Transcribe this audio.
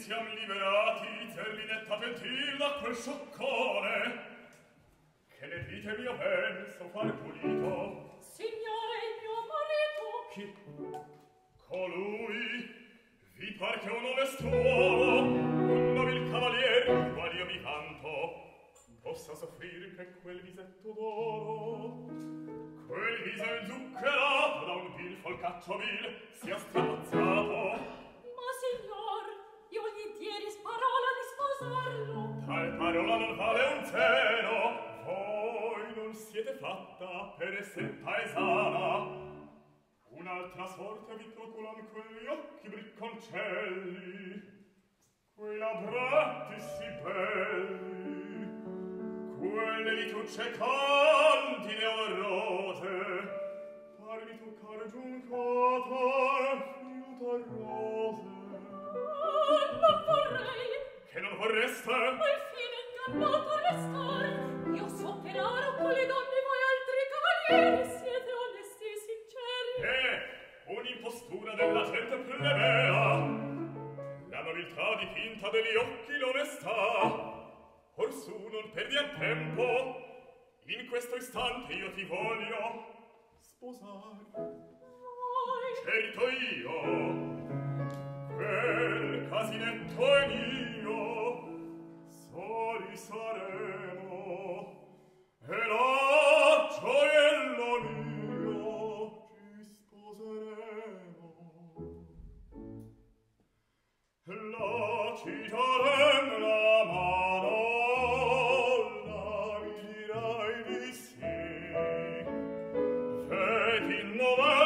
siam liberati, Zerlinetta pentil da quel scioccone. Che ne dite mio ben, so fare pulito? Signore, il mio marito. Chi? Colui? Vi par che un onest'uomo, un nobil cavalier, qual io mi vanto, possa soffrir che quel visetto d'oro, quel viso inzuccherato da un vil folcaccio vil, sia strapazzato. Ma signor, io gli dieris parola di sposarlo. Tal parola non vale un zero, voi non siete fatta per esser paesana. Un'altra sorte vi procuran quegli occhi bricconcelli, quei labbretti sì belli, quelle litucce candide odorose, parmi toccare giuncata e fiuta rose. Non vorrei. Che non vorreste? Al fine ingannata restar. Io so che raro con le donne voi altri cavalieri siete onesti e sinceri. Un'impostura della gente plebea, la nobiltà dipinta degli occhi l'onestà. Orsù non perdiam tempo, in questo istante io ti voglio sposare. Certo io, quel casinetto è mio, soli saremo, e la gioiello mio ci sposeremo. La ci darem la mano, la mi dirai di sì, vedi novella